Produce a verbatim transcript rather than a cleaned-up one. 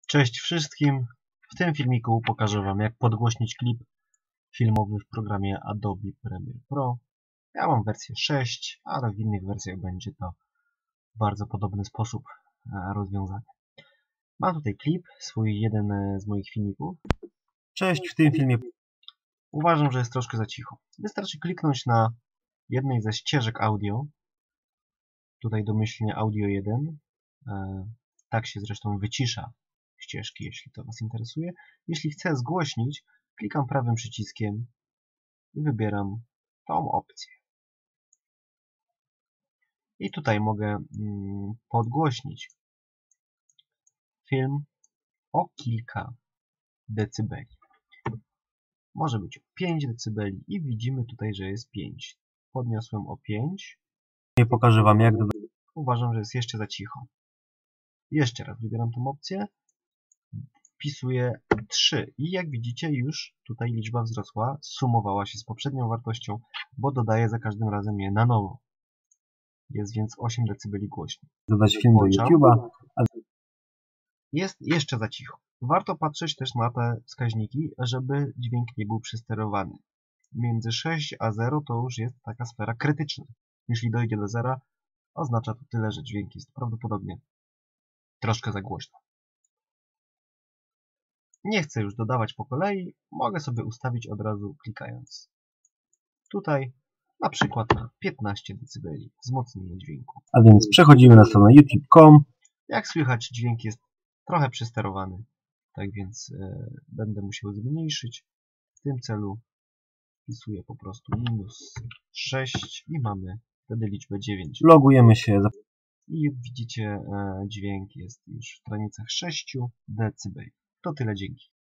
Cześć wszystkim! W tym filmiku pokażę Wam, jak podgłośnić klip filmowy w programie Adobe Premiere Pro. Ja mam wersję sześć, ale w innych wersjach będzie to w bardzo podobny sposób rozwiązane. Mam tutaj klip, swój jeden z moich filmików. Cześć, w tym filmie uważam, że jest troszkę za cicho. Wystarczy kliknąć na jednej ze ścieżek audio. Tutaj domyślnie audio jeden. Tak się zresztą wycisza ścieżki, jeśli to Was interesuje. Jeśli chcę zgłośnić, klikam prawym przyciskiem i wybieram tą opcję. I tutaj mogę mm, podgłośnić film o kilka decybeli. Może być o pięć decybeli i widzimy tutaj, że jest pięć. Podniosłem o pięć. Nie pokażę Wam, jak dodać. Uważam, że jest jeszcze za cicho. Jeszcze raz wybieram tą opcję. Wpisuję trzy i jak widzicie, już tutaj liczba wzrosła, sumowała się z poprzednią wartością, bo dodaję za każdym razem je na nowo. Jest więc osiem decybeli głośniej. Dodać film do YouTube'a. Jest jeszcze za cicho. Warto patrzeć też na te wskaźniki, żeby dźwięk nie był przysterowany. Między sześć a zero to już jest taka sfera krytyczna. Jeśli dojdzie do zera, oznacza to tyle, że dźwięk jest prawdopodobnie troszkę za głośno. Nie chcę już dodawać po kolei, mogę sobie ustawić od razu klikając tutaj, na przykład na piętnaście decybeli wzmocnienie dźwięku. A więc przechodzimy na stronę youtube kropka com. Jak słychać, dźwięk jest trochę przysterowany, tak więc e, będę musiał zmniejszyć. W tym celu wpisuję po prostu minus sześć i mamy wtedy liczbę dziewięć. Logujemy się. I widzicie, e, dźwięk jest już w granicach sześć decybeli. To tyle, dzięki.